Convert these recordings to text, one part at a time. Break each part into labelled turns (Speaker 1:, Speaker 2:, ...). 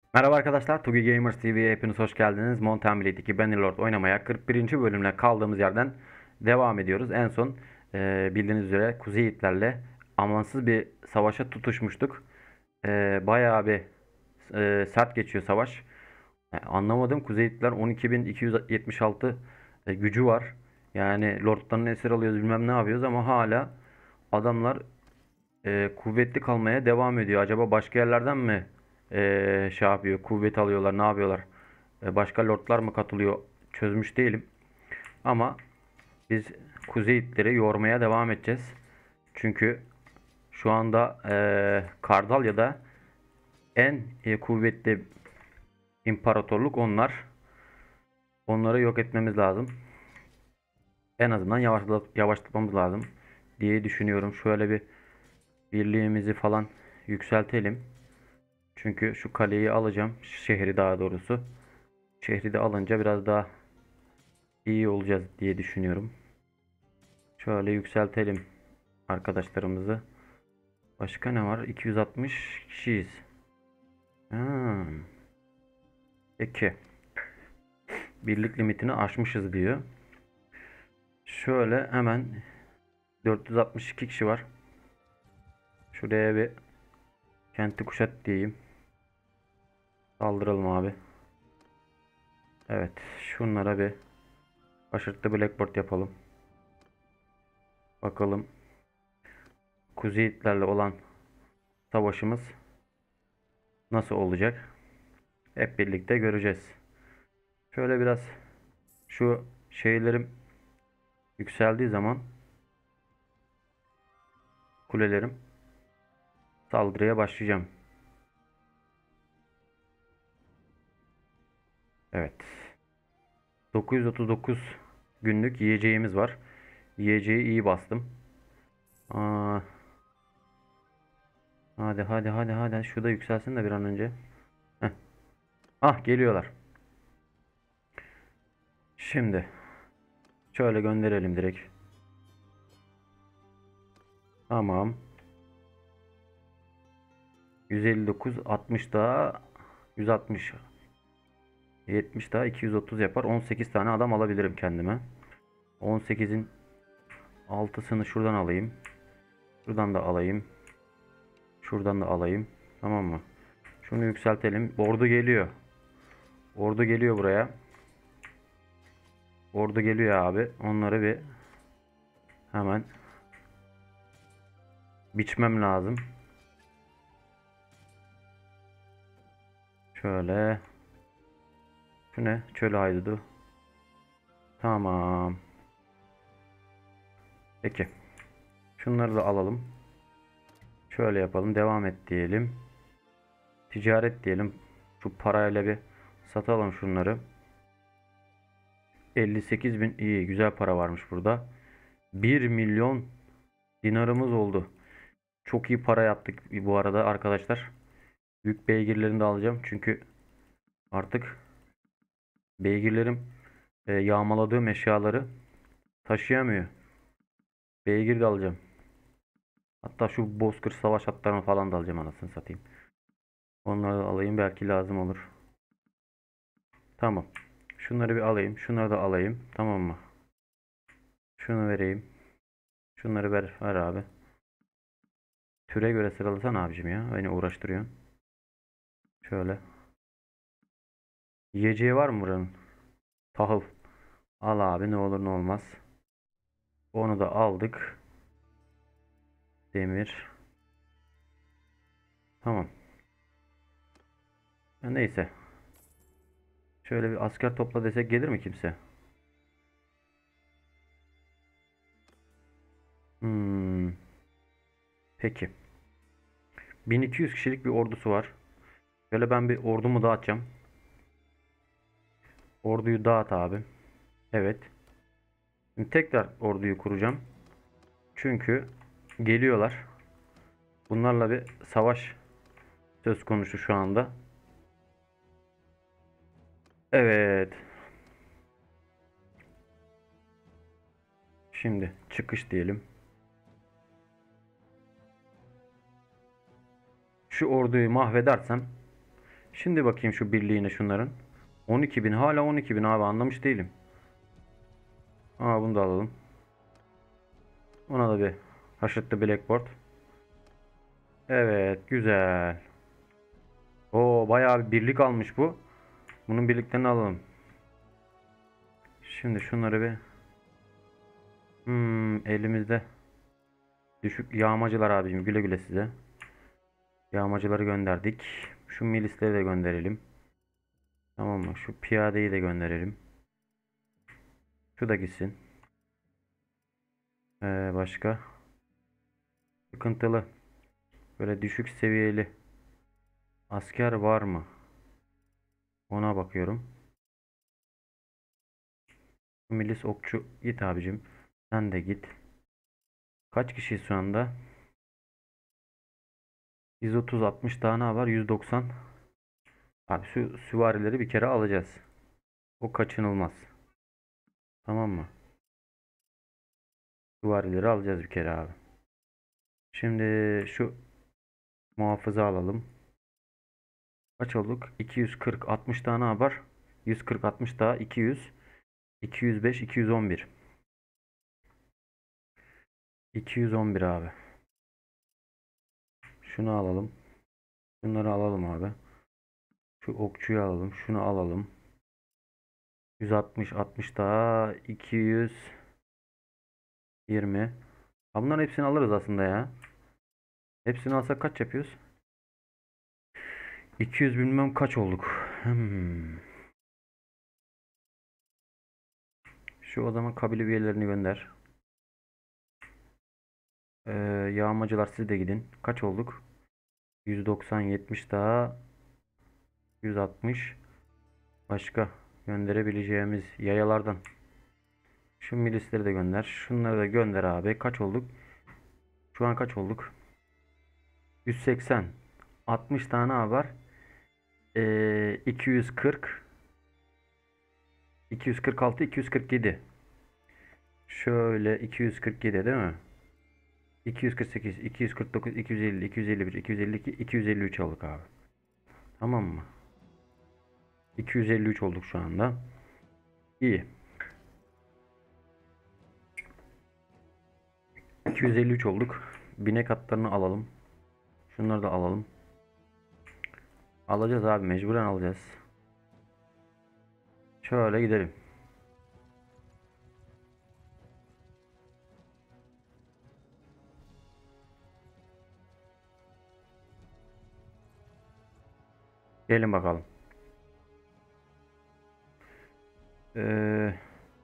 Speaker 1: Merhaba arkadaşlar, Tugi Gamers TV'ye hepiniz hoş geldiniz. Mountain Blade 2 Bannerlord oynamaya 41. bölümle kaldığımız yerden devam ediyoruz. En son bildiğiniz üzere Kuzey Yiğitlerle amansız bir savaşa tutuşmuştuk. Bayağı bir sert geçiyor savaş. Anlamadım, Kuzey Yiğitler 12.276 gücü var. Yani lordlarını esir alıyoruz, bilmem ne yapıyoruz ama hala adamlar kuvvetli kalmaya devam ediyor. Acaba başka yerlerden mi şey yapıyor, kuvvet alıyorlar, ne yapıyorlar? Başka lordlar mı katılıyor? Çözmüş değilim. Ama biz Kuzey itleri yormaya devam edeceğiz. Çünkü şu anda Kardalya'da en kuvvetli imparatorluk onlar. Onları yok etmemiz lazım. En azından yavaşlatmamız lazım diye düşünüyorum. Şöyle bir birliğimizi falan yükseltelim. Çünkü şu kaleyi alacağım. Şehri daha doğrusu. Şehri de alınca biraz daha iyi olacağız diye düşünüyorum. Şöyle yükseltelim arkadaşlarımızı. Başka ne var? 260 kişiyiz. Ha, peki. Birlik limitini aşmışız diyor. Şöyle hemen 462 kişi var. Şuraya bir kenti kuşat diyeyim. Saldıralım abi. Evet. Şunlara bir aşırtlı blackboard yapalım. Bakalım Kuzeyitlerle olan savaşımız nasıl olacak? Hep birlikte göreceğiz. Şöyle biraz şu şeylerim yükseldiği zaman kulelerim saldırıya başlayacağım. Evet. 939 günlük yiyeceğimiz var. Yiyeceği iyi bastım. Aa, hadi hadi hadi hadi. Şu da yükselsin de bir an önce. Heh. Ah, geliyorlar. Şimdi şöyle gönderelim direkt. Tamam. 159, 60 daha 160, 70 daha 230 yapar. 18 tane adam alabilirim kendime. 18'in 6'sını şuradan alayım. Şuradan da alayım. Şuradan da alayım. Tamam mı? Şunu yükseltelim. Ordu geliyor. Ordu geliyor buraya. Ordu geliyor abi. Onları bir hemen biçmem lazım. Şöyle. Şu ne? Çöl haydudu. Tamam. Peki. Şunları da alalım. Şöyle yapalım. Devam et diyelim. Ticaret diyelim. Şu parayla bir satalım şunları. 58 bin. İyi. Güzel para varmış burada. 1 milyon dinarımız oldu. Çok iyi para yaptık bu arada arkadaşlar. Yük beygirlerini de alacağım. Çünkü artık beygirlerim yağmaladığım eşyaları taşıyamıyor. Beygir de alacağım. Hatta şu bozkır savaş atlarını falan da alacağım, anasını satayım. Onları da alayım, belki lazım olur. Tamam. Şunları bir alayım. Şunları da alayım. Tamam mı? Şunu vereyim. Şunları ver abi. Türe göre sıralasana abicim ya. Beni uğraştırıyorsun. Şöyle. Yiyeceği var mı buranın? Tahıl. Al abi, ne olur ne olmaz. Onu da aldık. Demir. Tamam. Ya neyse. Şöyle bir asker topla desek gelir mi kimse? Hmm. Peki. 1200 kişilik bir ordusu var. Şöyle ben bir ordumu dağıtacağım. Orduyu dağıt abi. Evet. Şimdi tekrar orduyu kuracağım. Çünkü geliyorlar. Bunlarla bir savaş söz konusu şu anda. Evet. Şimdi çıkış diyelim. Şu orduyu mahvedersem Şimdi bakayım şu birliğine şunların. 12.000 hala 12.000 abi, anlamış değilim. Aa, bunu da alalım. Ona da bir haşırtlı blackboard. Evet, güzel. Oo, bayağı bir birlik almış bu. Bunun birliklerini alalım. Şimdi şunları bir elimizde düşük yağmacılar abicim, güle güle size. Yağmacıları gönderdik. Şu milisleri de gönderelim. Tamam mı? Şu piyadeyi de gönderelim. Şu da gitsin. Başka sıkıntılı, böyle düşük seviyeli asker var mı? Ona bakıyorum. Milis okçu git abicim. Sen de git. Kaç kişi şu anda? 130, 60 daha ne var? 190. Abi şu süvarileri bir kere alacağız. O kaçınılmaz. Tamam mı? Süvarileri alacağız bir kere abi. Şimdi şu muhafızı alalım. Kaç olduk? 240, 60 tane var. 140, 60 daha 200. 205, 211. 211 abi. Şunu alalım. Şunları alalım abi. Şu okçuyu alalım. Şunu alalım. 160, 60 daha 220. Ha, bunların hepsini alırız aslında ya. Hepsini alsak kaç yapıyoruz? 200 bilmem kaç olduk. Şu o zaman kabile üyelerini gönder. Ee, Yağmacılar siz de gidin. Kaç olduk? 190, 70 daha 160. Başka gönderebileceğimiz yayalardan. Şu milisleri de gönder. Şunları da gönder abi. Kaç olduk? Şu an kaç olduk? 180. 60 tane var. 240. 246, 247. Şöyle 247 değil mi? 248, 249, 250, 251, 252, 253 olduk abi. Tamam mı? 253 olduk şu anda. İyi. 253 olduk. Binek atlarını alalım. Şunları da alalım. Alacağız abi, mecburen alacağız. Şöyle gidelim. Gelin bakalım. Ee,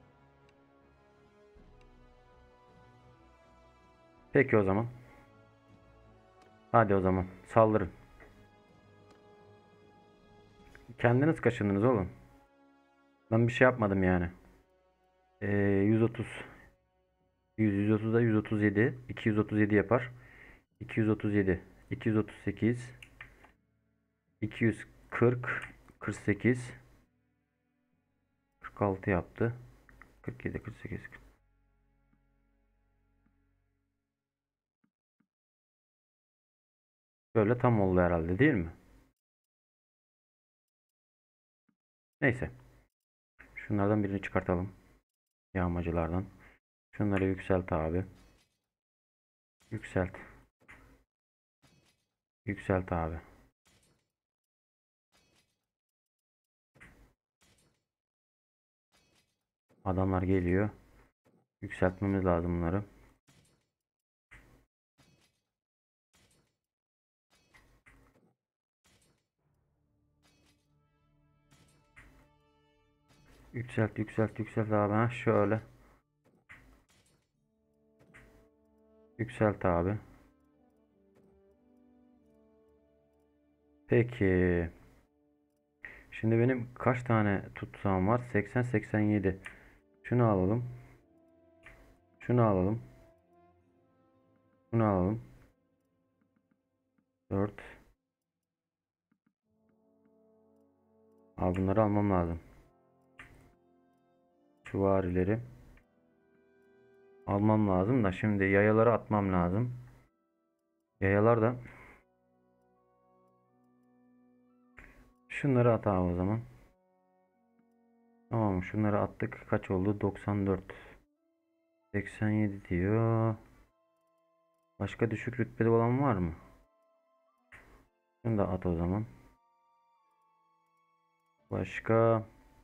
Speaker 1: peki o zaman. Hadi o zaman saldırın. Kendiniz kaşındınız oğlum. Ben bir şey yapmadım yani. 130. 100, 130'da 137. 237 yapar. 237. 238. 240. 48. 46 yaptı. 47, 48. Böyle tam oldu herhalde, değil mi? Neyse. Şunlardan birini çıkartalım. Yağmacılardan. Şunları yükselt abi. Yükselt. Yükselt abi. Adamlar geliyor. Yükseltmemiz lazım bunları. Yükselt, yükselt, yükselt abi. Ha, şöyle. Yükselt abi. Peki. Şimdi benim kaç tane tutsam var? 80, 87. Şunu alalım. Şunu alalım. Şunu alalım. 4. Abi bunları almam lazım. Süvarileri almam lazım da şimdi yayaları atmam lazım. Yayalar da Şunları at abi o zaman. Tamam, şunları attık. Kaç oldu? 94. 87 diyor. Başka düşük rütbeli olan var mı? Şunu da at o zaman. Başka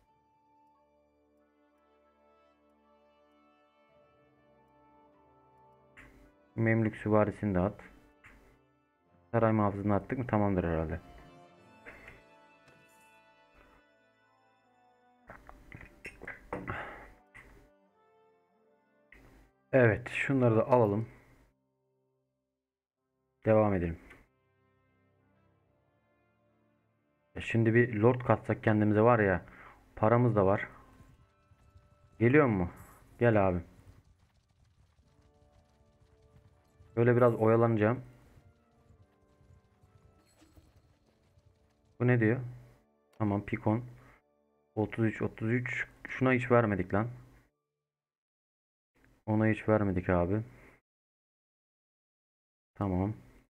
Speaker 1: Memlük süvarisini de at. Saray muhafızını attık mı? Tamamdır herhalde. Evet, şunları da alalım. Devam edelim. Şimdi bir lord katsak kendimize var ya. Paramız da var. Geliyor mu? Gel abi. Böyle biraz oyalanacağım. Bu ne diyor? Tamam, pikon. 33 33. Şuna hiç vermedik lan. Ona hiç vermedik abi. Tamam.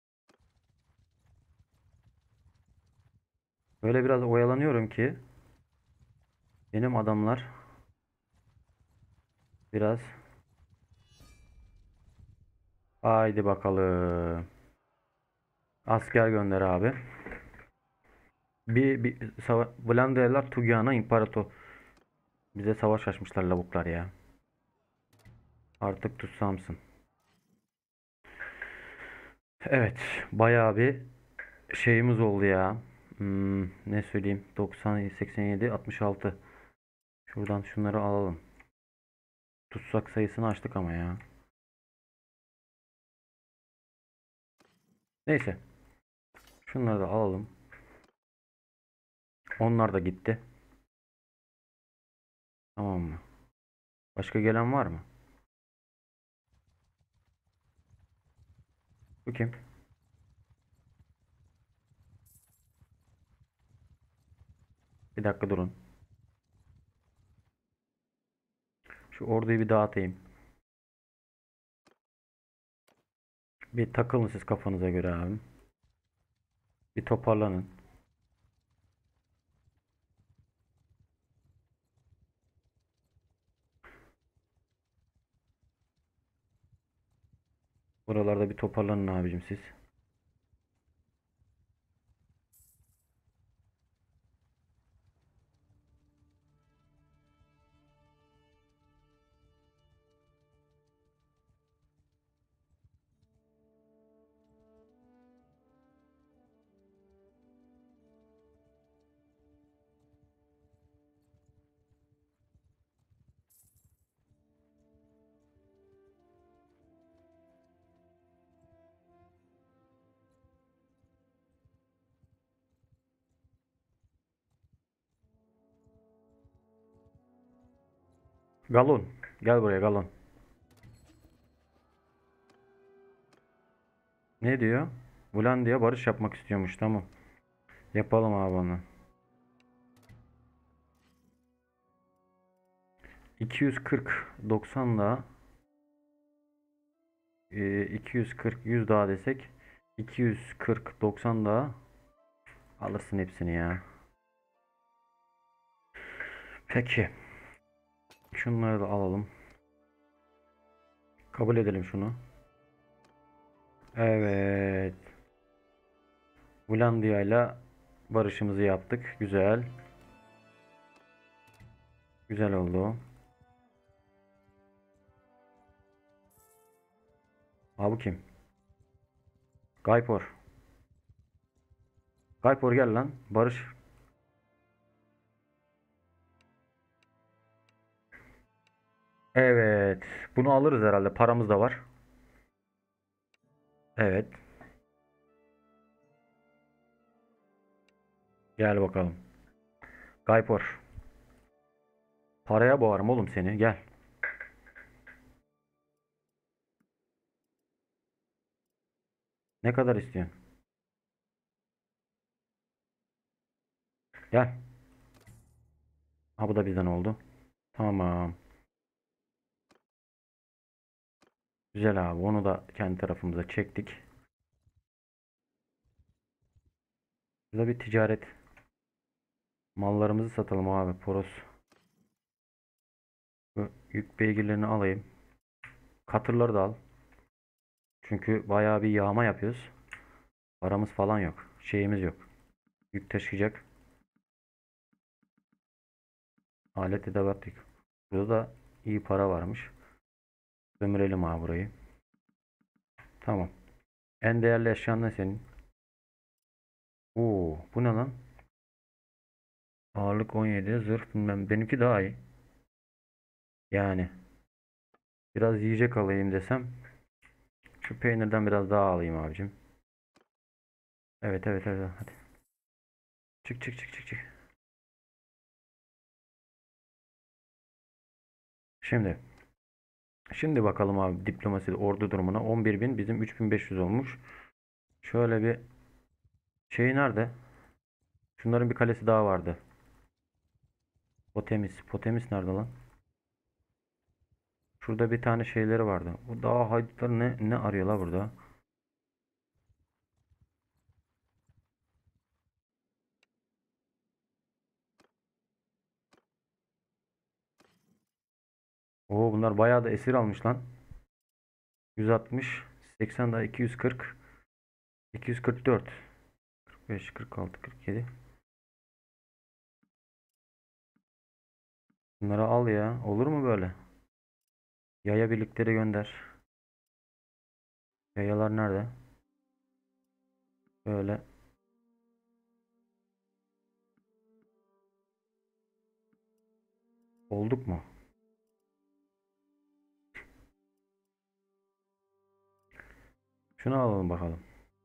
Speaker 1: Böyle biraz oyalanıyorum ki benim adamlar biraz, haydi bakalım. Asker gönder abi. Vlandiyalılar Tugiana İmparator. Bize savaş açmışlar lavuklar ya. Artık tutsamsın. Evet. Bayağı bir şeyimiz oldu ya. Ne söyleyeyim? 90, 87, 66. Şuradan şunları alalım. Tutsak sayısını açtık ama ya. Neyse. Şunları da alalım. Onlar da gitti. Tamam mı? Başka gelen var mı? Bu kim? Bir dakika durun. Şu orduyu bir dağıtayım. Bir takılın siz kafanıza göre abi. Bir toparlanın. Buralarda bir toparlanın abicim siz. Galon. Gel buraya Galon. Ne diyor? Vlandia barış yapmak istiyormuş. Tamam. Yapalım abi onu. 240 90 daha 240 100 daha desek 240 90 daha alırsın hepsini ya. Peki. Şunları da alalım. Kabul edelim şunu. Evet. Vlandia ile barışımızı yaptık. Güzel. Güzel oldu. Abi bu kim? Gaypor. Gaypor gel lan. Barış. Evet. Bunu alırız herhalde. Paramız da var. Evet. Gel bakalım. Gaypor. Paraya boğarım oğlum seni. Gel. Ne kadar istiyorsun? Gel. Ha, bu da bizden oldu. Tamam. Güzel abi. Onu da kendi tarafımıza çektik. Burada bir ticaret. Mallarımızı satalım abi. Poros. Şu yük beygirlerini alayım. Katırları da al. Çünkü bayağı bir yağma yapıyoruz. Paramız falan yok. Şeyimiz yok. Yük taşıyacak alet edevat yok. Burada da iyi para varmış. Sömürelim abi burayı. Tamam. En değerli eşyan ne senin? Oo, bu ne lan? Ağırlık 17, zırh bilmem. Benimki daha iyi. Yani biraz yiyecek alayım desem. Şu peynirden biraz daha alayım abicim. Evet evet evet hadi. Çık çık çık çık çık. Şimdi. Şimdi bakalım abi diplomasi ordu durumuna. 11.000 bizim 3.500 olmuş. Şöyle bir şey nerede? Şunların bir kalesi daha vardı. Potemis. Potemis nerede lan? Şurada bir tane şeyleri vardı. Bu dağ haydutları ne arıyorlar burada? Oo bunlar bayağı da esir almış lan. 160, 80 daha 240, 244, 45, 46, 47. Bunları al ya. Olur mu böyle? Yaya birlikleri gönder. Yayalar nerede? Böyle. Olduk mu? Şunu alalım bakalım.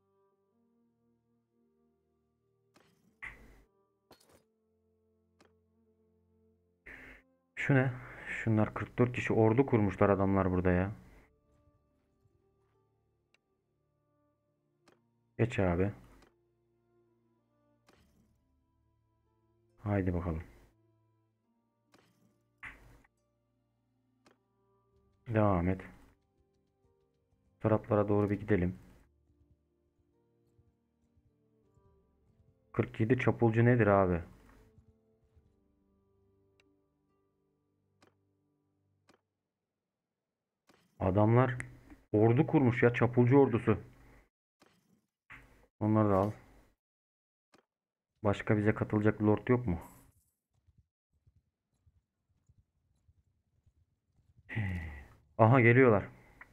Speaker 1: Şu ne? Şunlar 44 kişi ordu kurmuşlar adamlar burada ya. Geç abi. Haydi bakalım. Devam et. Taraflara doğru bir gidelim. 47 çapulcu nedir abi? Adamlar ordu kurmuş ya, çapulcu ordusu. Onları da al. Başka bize katılacak lord yok mu? Aha geliyorlar.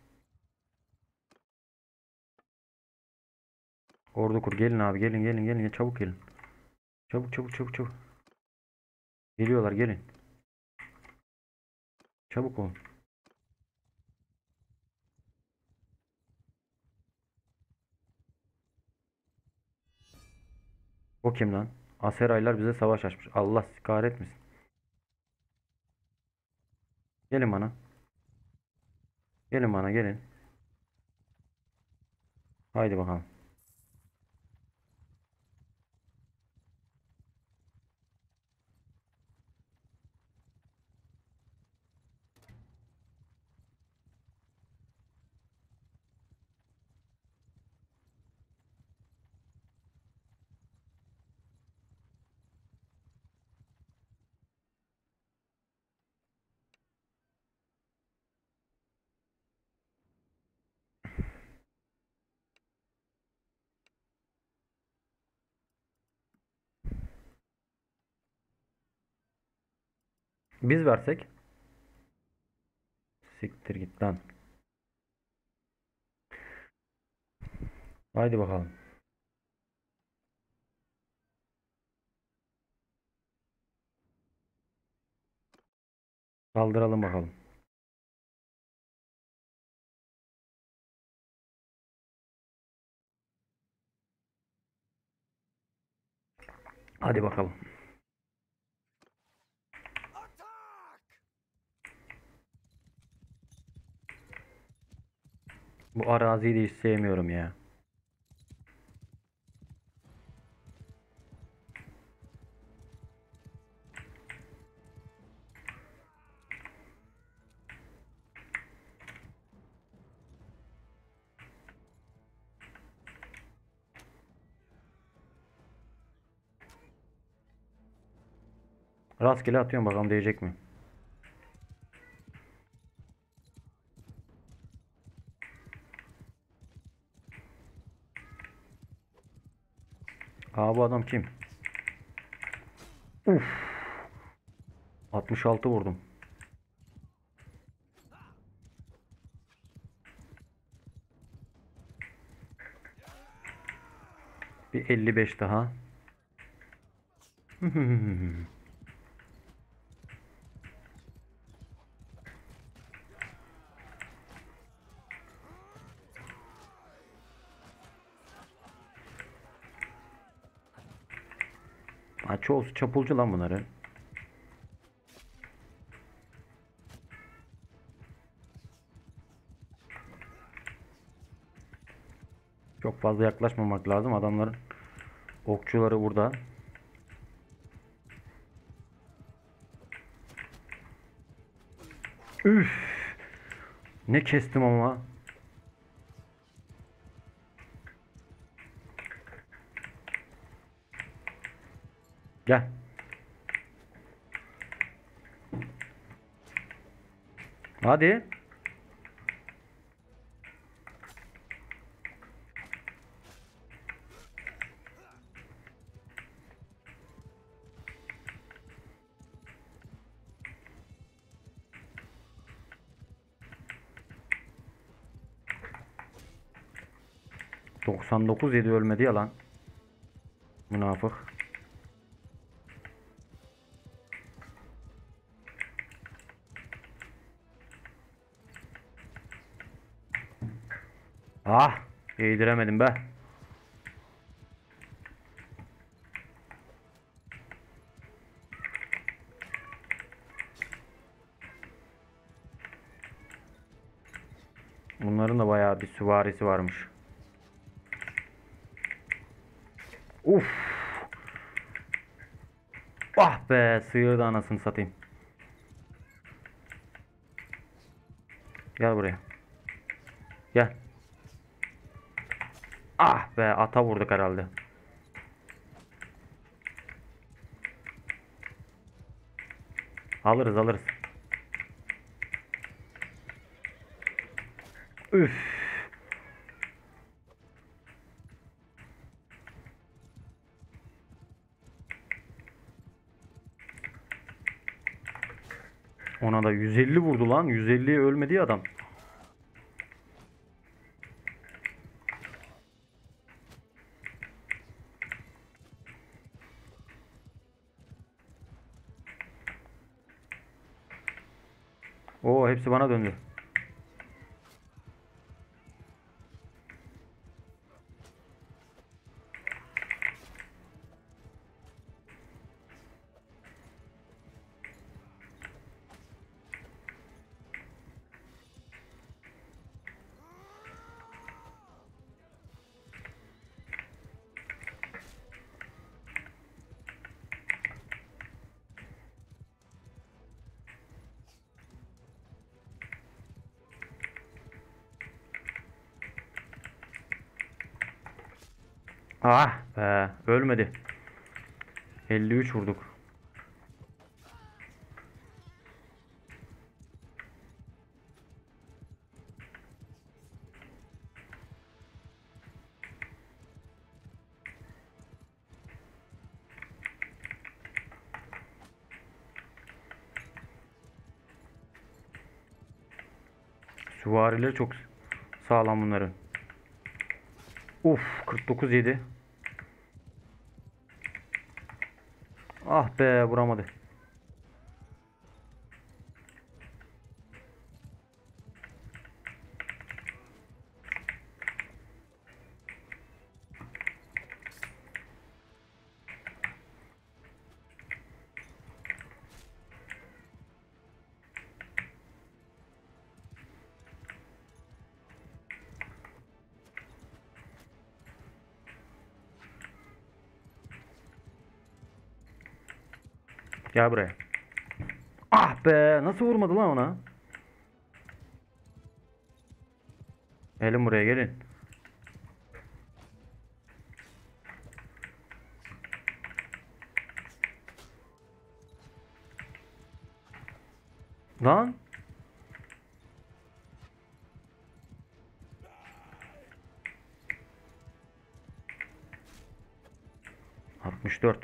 Speaker 1: Ordu kur, gelin abi, gelin gelin gelin, çabuk gelin. Çabuk çabuk çabuk çabuk. Geliyorlar, gelin. Çabuk olun. O kim lan? Aseraylar bize savaş açmış. Allah sizi kahretmesin. Gelin bana. Gelin bana, gelin. Haydi bakalım. Biz versek. Siktir git lan. Haydi bakalım. Kaldıralım bakalım. Hadi bakalım. Bu araziyi de hiç sevmiyorum ya. Rastgele atıyorum, bakalım değecek mi? Aa, bu adam kim? Uf, 66 vurdum. Bir 55 daha. Ha, çoğusu çapulcu lan bunları. Çok fazla yaklaşmamak lazım. Adamların okçuları burada. Üf! Ne kestim ama. Gel. Hadi. ...99 yedi, ölmedi ya lan. Münafık. Ah! Yeğdiremedim be. Bunların da bayağı bir süvarisi varmış. Uf! Ah be! Sıyırdı anasını satayım. Gel buraya. Gel. Ah be! Ata vurduk herhalde. Alırız alırız. Üf! Ona da 150 vurdu lan. 150'ye ölmedi ya adam. Oo, hepsi bana döndü. Ah be! Ölmedi. 53 vurduk. Süvarileri çok sağlam bunların. Uf, 49 yedi. Ah be, vuramadı. Gel buraya. Ah be, nasıl vurmadı lan ona? Gelin buraya, gelin. Lan. 64.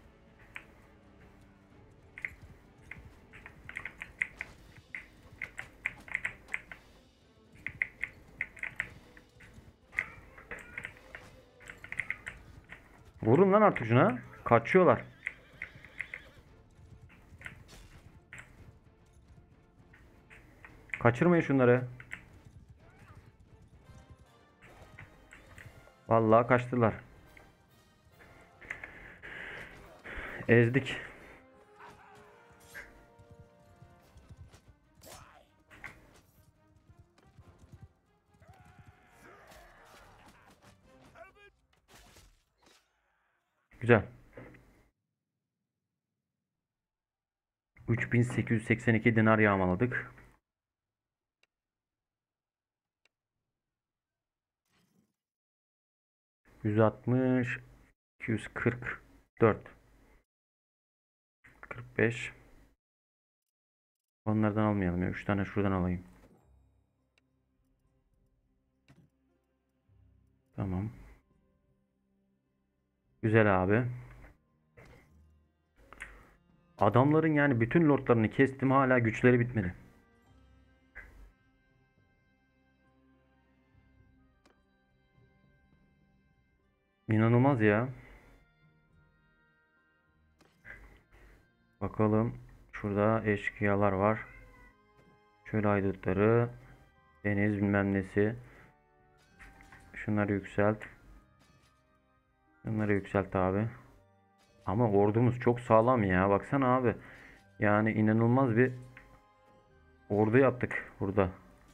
Speaker 1: Vurun lan artık şuna. Kaçıyorlar. Kaçırmayın şunları. Vallahi kaçtılar. Ezdik. Güzel. 3882 dinar yağmaladık. 160, 244, 45. Onlardan almayalım ya. 3 tane şuradan alayım. Tamam. Güzel abi. Adamların yani bütün lordlarını kestim, hala güçleri bitmedi. İnanılmaz ya. Bakalım. Şurada eşkıyalar var. Şöyle haydutları. Deniz bilmem nesi. Şunları yükselt. Şunları yükselt abi. Ama ordumuz çok sağlam ya. Baksana abi. Yani inanılmaz bir ordu yaptık burada.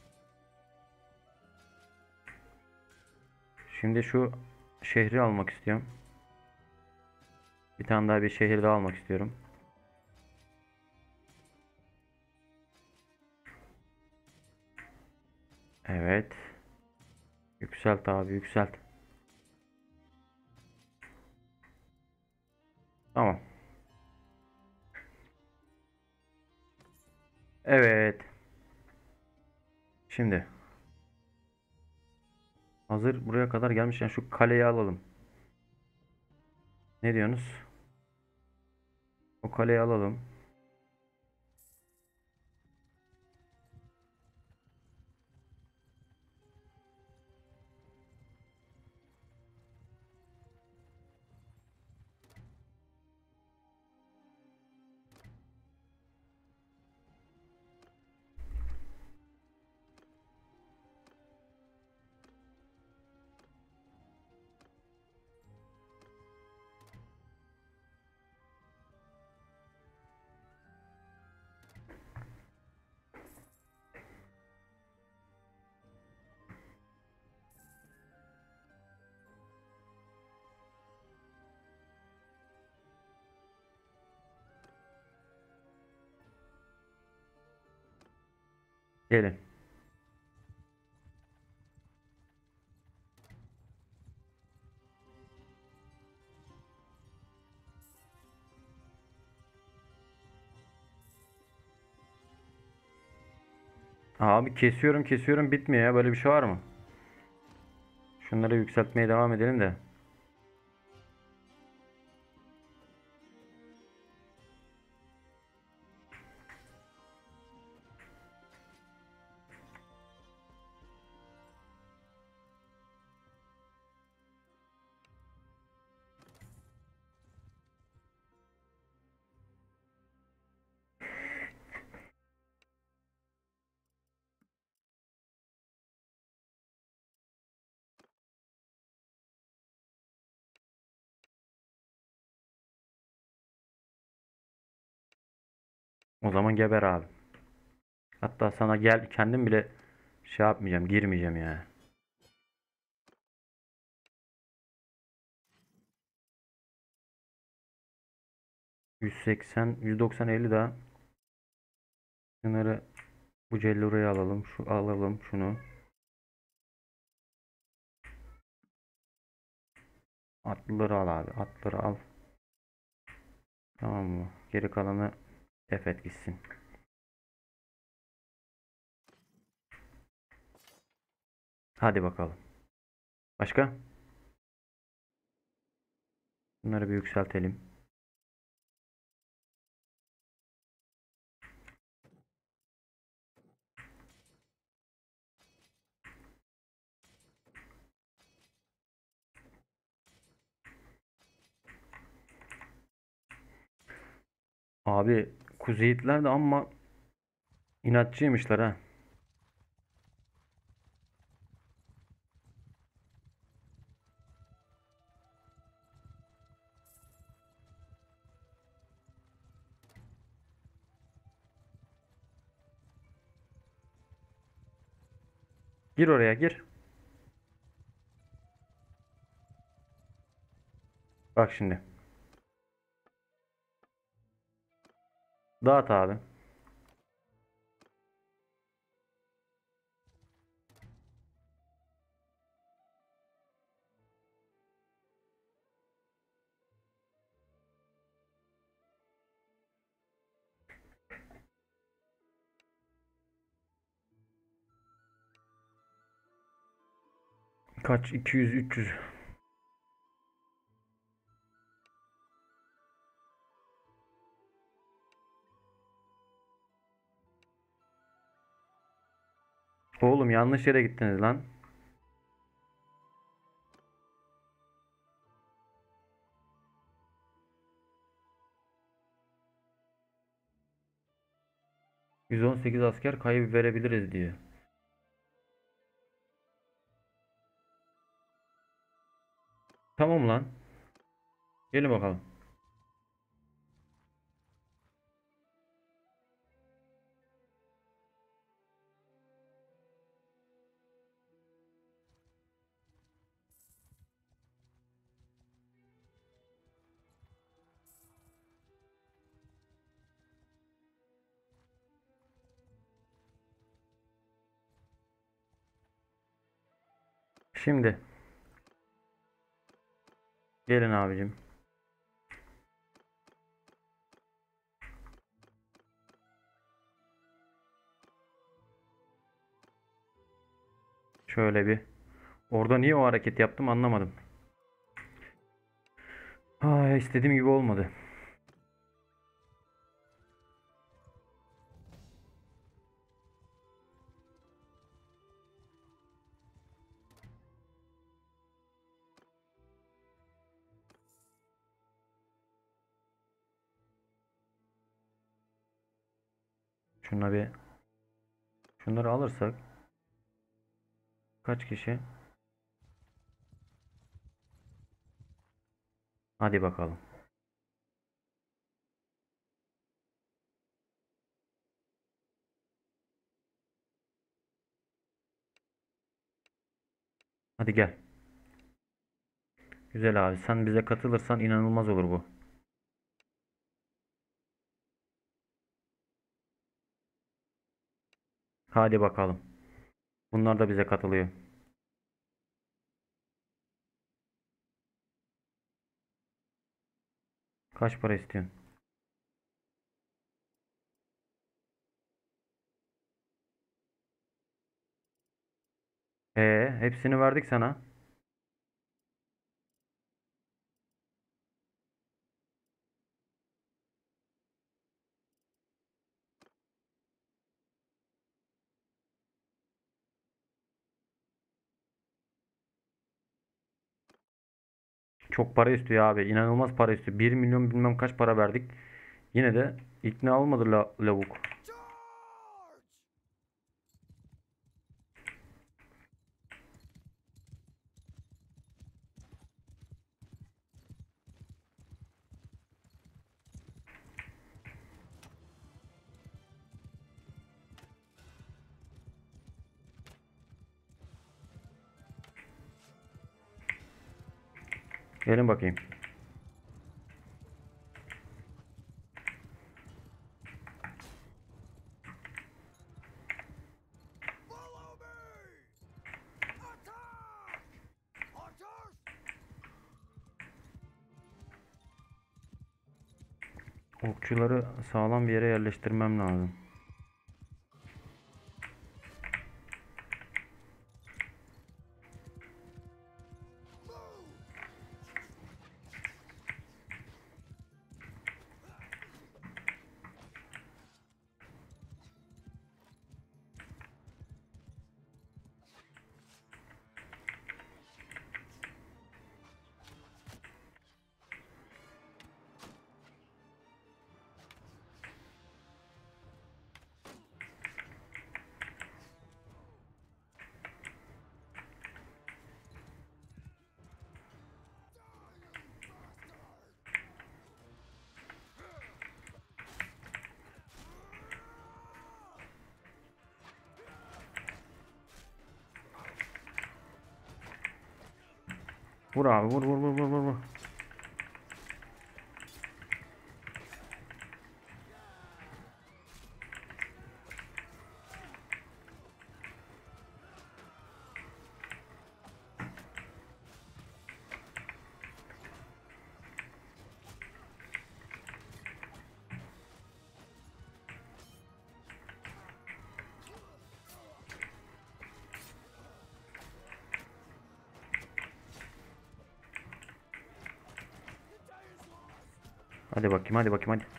Speaker 1: Şimdi şu şehri almak istiyorum. Bir tane daha bir şehir daha almak istiyorum. Evet. Yükselt abi, yükselt. Tamam. Evet. Şimdi hazır buraya kadar gelmişken şu kaleyi alalım. Ne diyorsunuz? O kaleyi alalım. Gelin. Abi kesiyorum kesiyorum bitmiyor ya. Böyle bir şey var mı? Şunları yükseltmeye devam edelim de. O zaman geber abi. Hatta sana gel, kendim bile şey yapmayacağım, girmeyeceğim ya. 180, 190, 50 daha. Bunları, bu cellurayı alalım. Şu alalım şunu. Atlıları al abi. Atları al. Tamam mı? Geri kalanı defet gitsin. Hadi bakalım. Başka? Bunları bir yükseltelim. Abi Kuzeyitler de amma inatçıymışlar ha. Gir oraya gir. Bak şimdi. Dağıt abi. Kaç? 200, 300. Oğlum yanlış yere gittiniz lan. 118 asker kayıp verebiliriz diyor. Tamam lan. Gelin bakalım. Şimdi gelin abicim. Şöyle bir. Orada niye o hareket yaptım anlamadım. Ha, istediğim gibi olmadı. Şuna bir. Şunları alırsak. Kaç kişi? Hadi bakalım. Hadi gel. Güzel abi. Sen bize katılırsan inanılmaz olur bu. Hadi bakalım. Bunlar da bize katılıyor. Kaç para istiyorsun? Hepsini verdik sana. Çok para istiyor abi. İnanılmaz para istiyor. 1 milyon bilmem kaç para verdik. Yine de ikna olmadı lavuk. Gelin bakayım. Okçuları sağlam bir yere yerleştirmem lazım. Vur abi, vur vur vur vur vur. Vur. Hadi bakayım, hadi bakayım, hadi.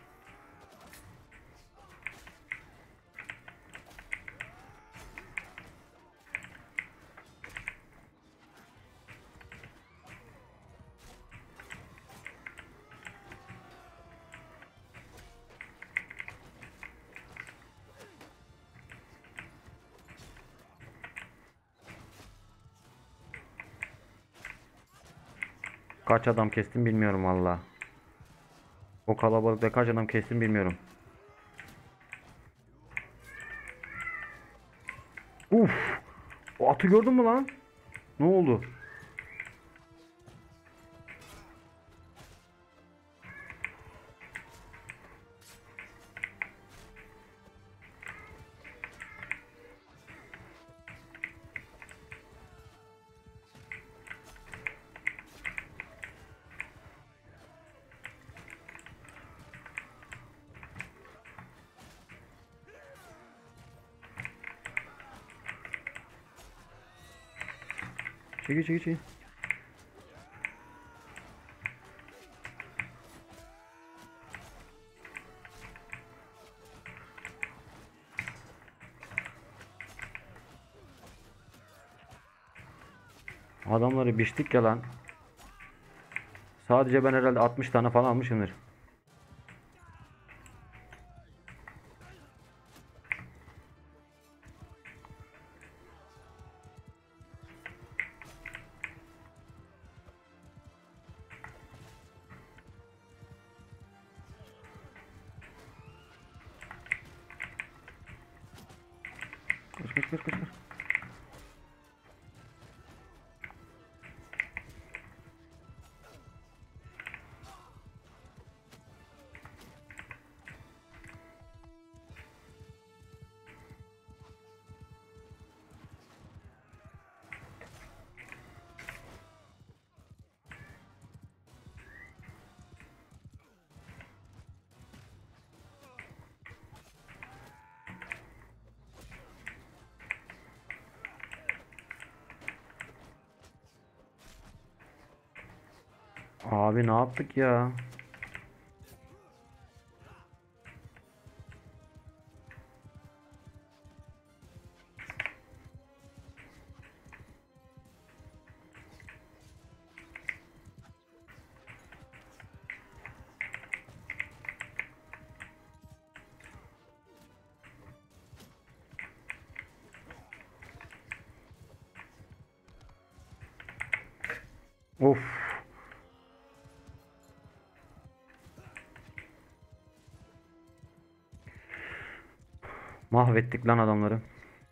Speaker 1: Kaç adam kestim bilmiyorum valla. O kalabalıkta kaç adam kestim bilmiyorum. Uf! O atı gördün mü lan? Ne oldu? Çekil çekil çekil. Adamları biçtik ya lan. Sadece ben herhalde 60 tane falan almışımdır. Koş koş koş koş. Koş. Abi ne yaptık ya? Of. Mahvettik lan adamları.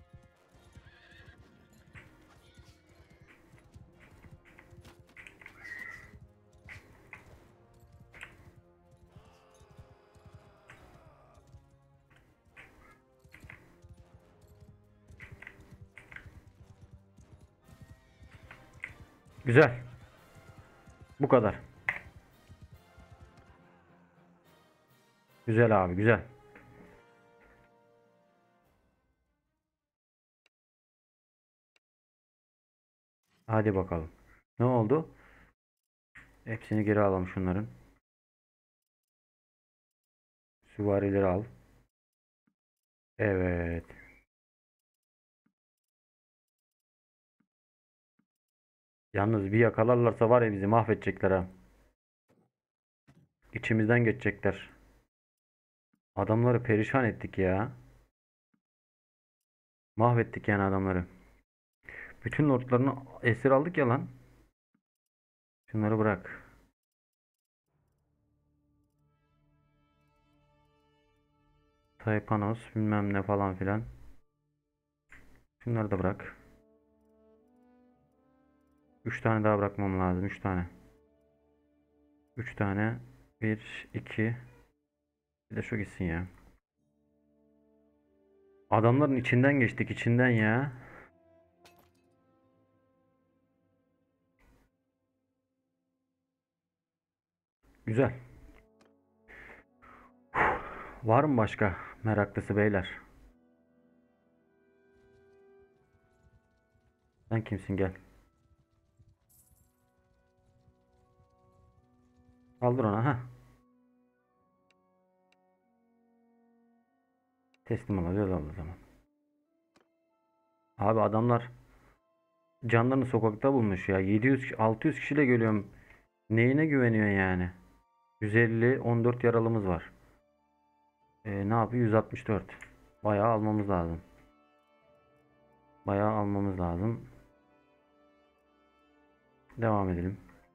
Speaker 1: Güzel. Bu kadar. Güzel abi, güzel. Hadi bakalım. Ne oldu? Hepsini geri alalım şunların. Süvarileri al. Evet. Yalnız bir yakalarlarsa var ya bizi mahvedecekler ha. İçimizden geçecekler. Adamları perişan ettik ya. Mahvettik yani adamları. Bütün lordlarını esir aldık ya lan. Şunları bırak. Taypanos bilmem ne falan filan. Şunları da bırak. 3 tane daha bırakmam lazım. 3 tane. 3 tane. Bir, 2. Bir de şu gitsin ya. Adamların içinden geçtik, içinden ya. Güzel. Var mı başka meraklısı beyler? Sen kimsin, gel. Kaldır ona, ha. Teslim olacağız o zaman. Abi adamlar canlarını sokakta bulmuş ya. 700-600 kişiyle geliyorum. Neyine güveniyorsun yani? 150, 14 yaralımız var. Ne yapıyor? 164. Bayağı almamız lazım. Bayağı almamız lazım. Devam edelim.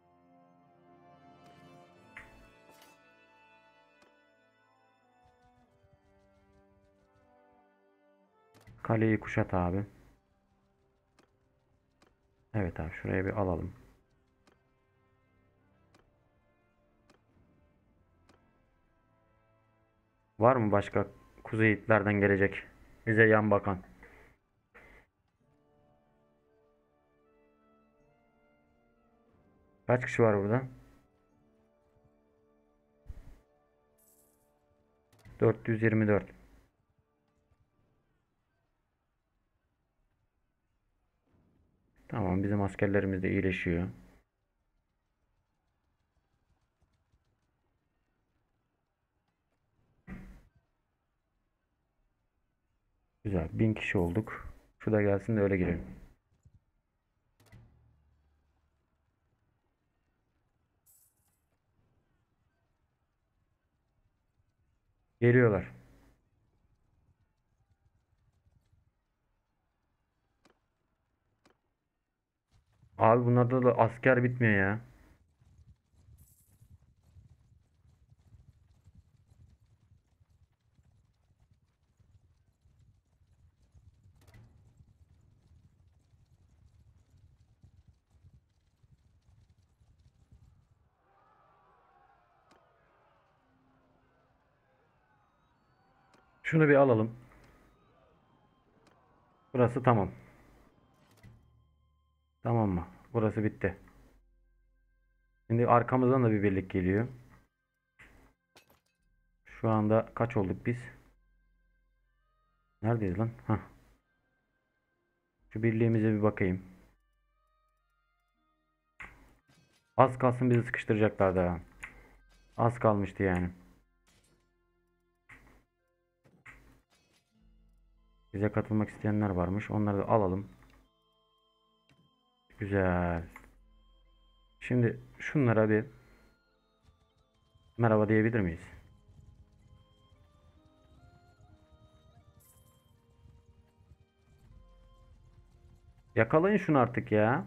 Speaker 1: Kaleyi kuşat abi. Evet abi, şuraya bir alalım. Var mı başka Kuzeyitlerden gelecek bize yan bakan? Kaç kişi var burada? 424. Tamam, bizim askerlerimiz de iyileşiyor. Güzel. 1000 kişi olduk. Şu da gelsin de öyle girelim. Geliyorlar. Abi bunlarda da asker bitmiyor ya. Şunu bir alalım. Burası tamam. Tamam mı? Burası bitti. Şimdi arkamızdan da bir birlik geliyor. Şu anda kaç olduk biz? Neredeyiz lan? Hah. Şu birliğimize bir bakayım. Az kalsın bizi sıkıştıracaklardı ha. Az kalmıştı yani. Bize katılmak isteyenler varmış. Onları da alalım. Güzel. Şimdi şunlara bir merhaba diyebilir miyiz? Yakalayın şunu artık ya.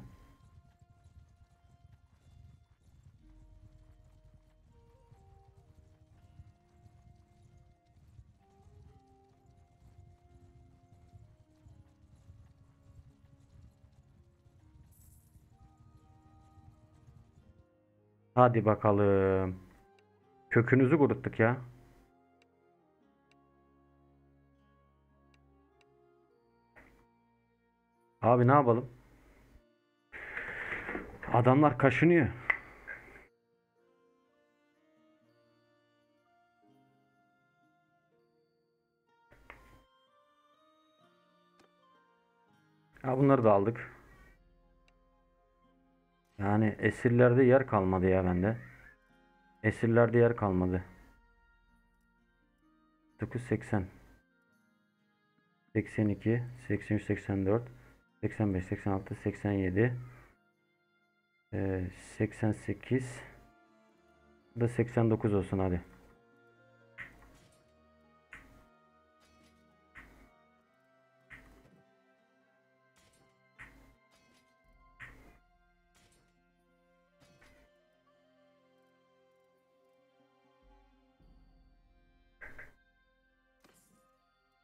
Speaker 1: Hadi bakalım. Kökünüzü kuruttuk ya. Abi ne yapalım? Adamlar kaşınıyor. Ha, bunları da aldık. Yani esirlerde yer kalmadı ya bende. Esirlerde yer kalmadı. 980, 82, 83, 84, 85, 86, 87, 88. Bu da 89 olsun hadi.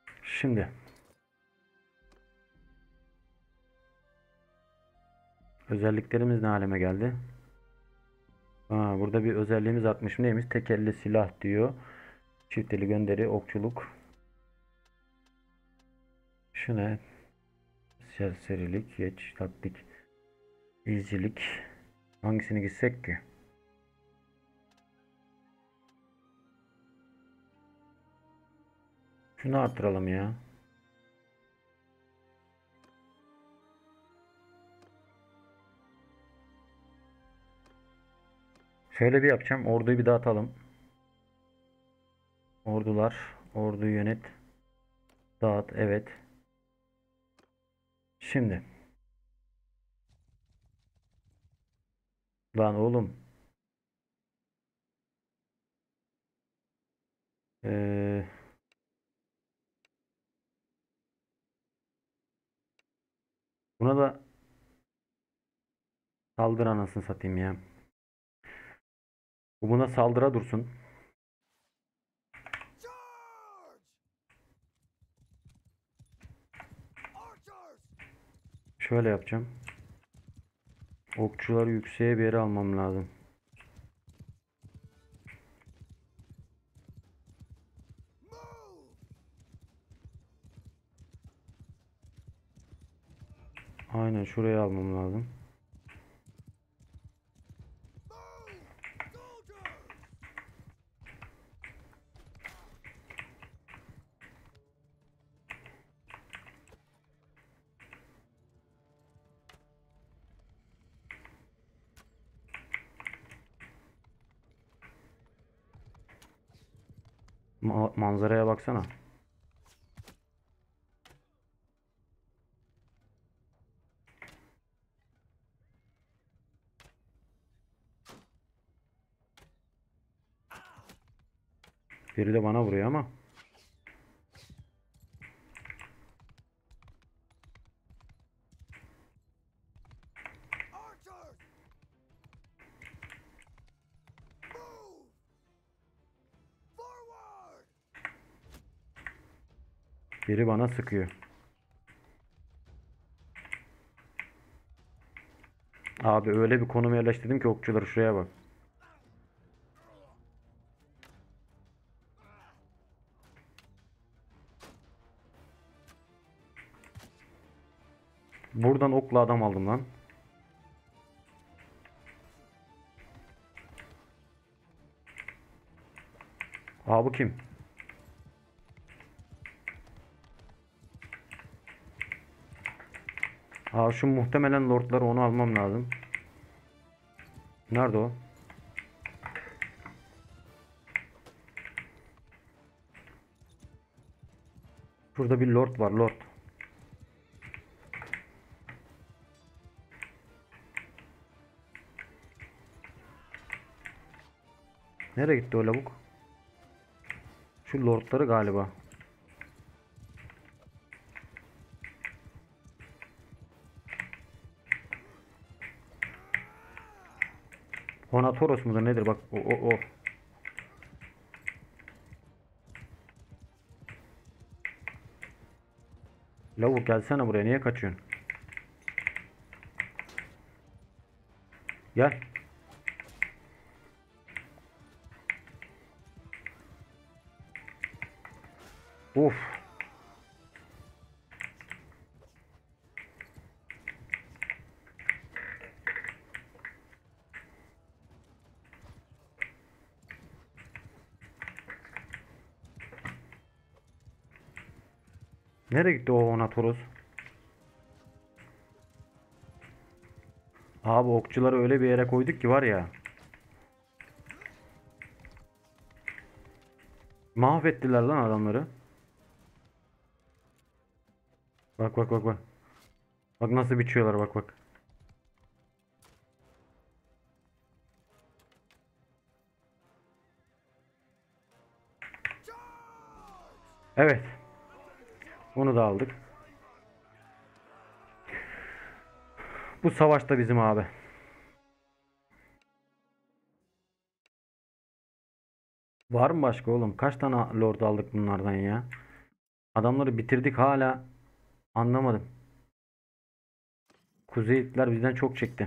Speaker 1: Şimdi Özelliklerimiz ne halime geldi? Burada bir özelliğimiz artmış. Neymiş? Tek elle silah diyor. Çift eli gönderi, okçuluk. Şu ne? Serserilik, geç, taktik, izcilik. Hangisini gitsek ki? Şunu artıralım ya. Şöyle bir yapacağım. Orduyu bir dağıtalım. Ordular. Orduyu yönet. Dağıt. Evet. Şimdi. Lan oğlum. Ee, buna da saldır anasını satayım ya. Bu buna saldıra dursun. Şöyle yapacağım. Okçuları yükseğe bir yere almam lazım. Aynen şuraya almam lazım. Manzaraya baksana. Biri de bana vuruyor ama. Biri bana sıkıyor. Abi öyle bir konuma yerleştirdim ki okçuları şuraya bak. Buradan okla adam aldım lan. Aa bu kim? Aa şu muhtemelen lordları, onu almam lazım. Nerede o? Şurada bir lord var, lord. Nereye gitti o lavuk? Şu lordları galiba. Honatoros mudur nedir bak o. Lavuk gelsene buraya, niye kaçıyorsun? Gel. Of. Nereye gitti o Honatoros? Abi okçuları öyle bir yere koyduk ki var ya. Mahvettiler lan adamları. Bak bak bak bak. Bak nasıl biçiyorlar, bak bak. Evet. Bunu da aldık. Bu savaşta bizim abi. Var mı başka oğlum? Kaç tane lord aldık bunlardan ya? Adamları bitirdik hala. Anlamadım. Kuzeyitler bizden çok çekti.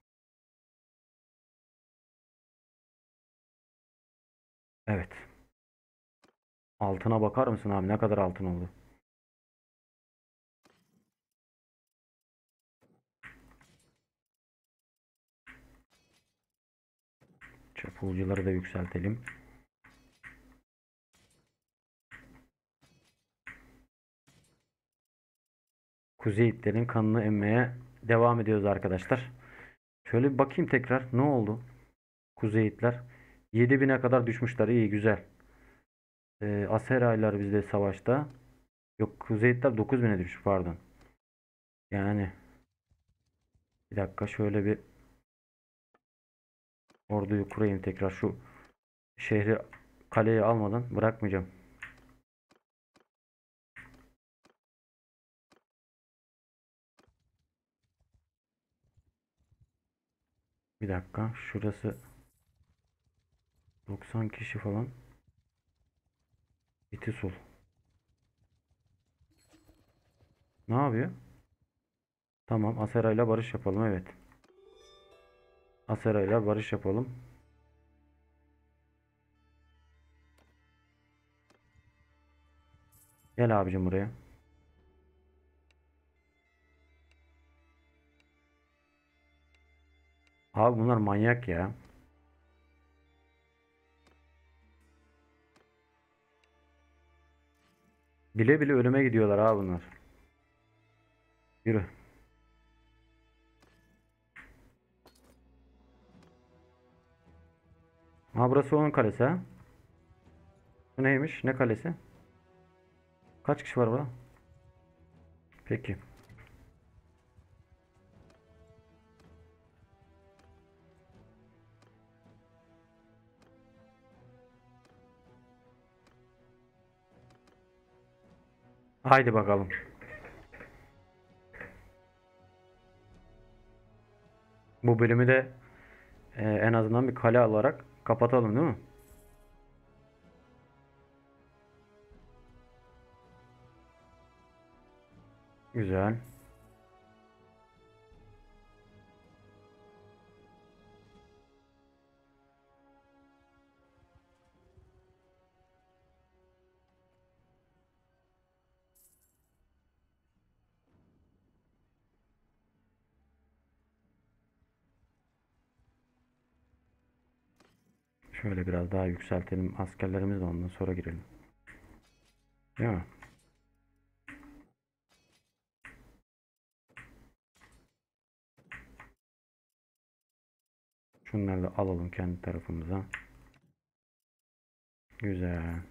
Speaker 1: Evet. Altına bakar mısın abi? Ne kadar altın oldu? Çapulcuları da yükseltelim. Kuzeyitlerin kanını emmeye devam ediyoruz arkadaşlar. Şöyle bir bakayım tekrar. Ne oldu? Kuzeyitler 7000'e kadar düşmüşler. İyi, güzel. Aseraylar bizde savaşta. Yok, Kuzeyitler 9000'e düşmüş, pardon. Yani bir dakika, şöyle bir orduyu kurayım tekrar. Şu şehri, kaleyi almadan bırakmayacağım. Bir dakika. Şurası 90 kişi falan. İtisul. Ne yapıyor? Tamam, Aseray'la barış yapalım, evet. Aseray'la barış yapalım. Gel abicim buraya. Abi bunlar manyak ya. Bile bile ölüme gidiyorlar abi bunlar. Yürü. Ha, burası onun kalesi ha. Bu neymiş? Ne kalesi? Kaç kişi var burada? Peki. Haydi bakalım. Bu bölümü de en azından bir kale alarak kapatalım, değil mi? Güzel. Şöyle biraz daha yükseltelim askerlerimizi de, ondan sonra girelim. Değil mi? Şunları da alalım kendi tarafımıza. Güzel.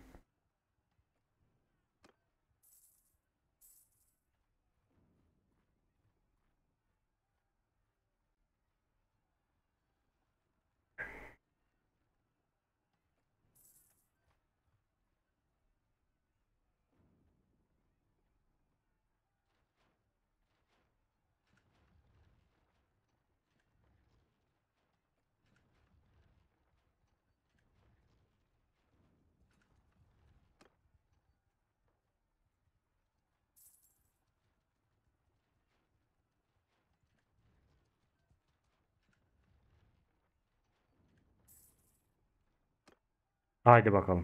Speaker 1: Haydi bakalım.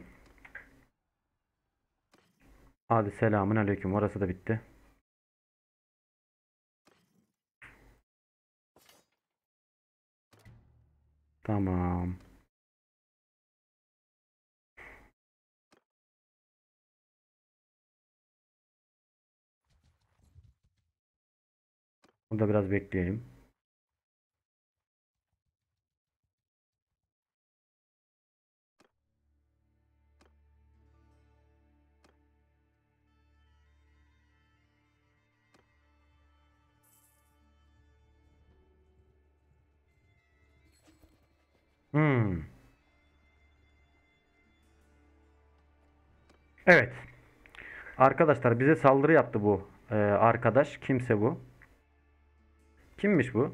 Speaker 1: Hadi, selamun aleyküm. Orası da bitti. Tamam. Burada biraz bekleyelim. Hmm. Evet. Arkadaşlar, bize saldırı yaptı bu arkadaş. Kimse bu. Kimmiş bu?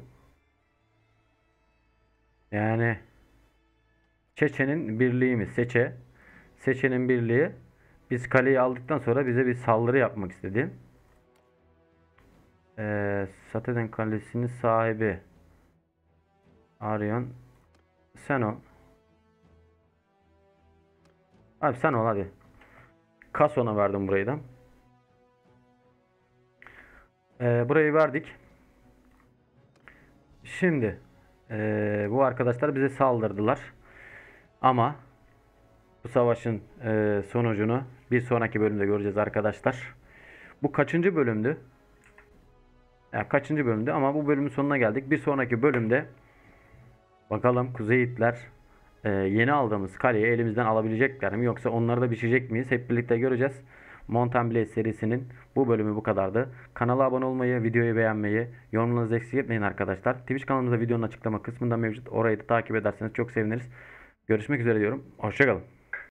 Speaker 1: Yani Çeçe'nin birliği mi? Seçe. Seçe'nin birliği. Biz kaleyi aldıktan sonra bize bir saldırı yapmak istedi. Sateden Kalesi'nin sahibi Aryon. Sen ol. Abi sen ol hadi. Kason'a verdim burayı da. Burayı verdik. Şimdi bu arkadaşlar bize saldırdılar. Ama bu savaşın sonucunu bir sonraki bölümde göreceğiz arkadaşlar. Bu kaçıncı bölümdü? Ya kaçıncı bölümdü ama bu bölümün sonuna geldik. Bir sonraki bölümde bakalım Kuzey Hitler yeni aldığımız kaleyi elimizden alabilecekler mi? Yoksa onları da biçecek miyiz? Hep birlikte göreceğiz. Mountain Blade serisinin bu bölümü bu kadardı. Kanala abone olmayı, videoyu beğenmeyi, yorumlarınızı eksik etmeyin arkadaşlar. Twitch kanalımızda videonun açıklama kısmında mevcut. Orayı da takip ederseniz çok seviniriz. Görüşmek üzere diyorum. Hoşçakalın.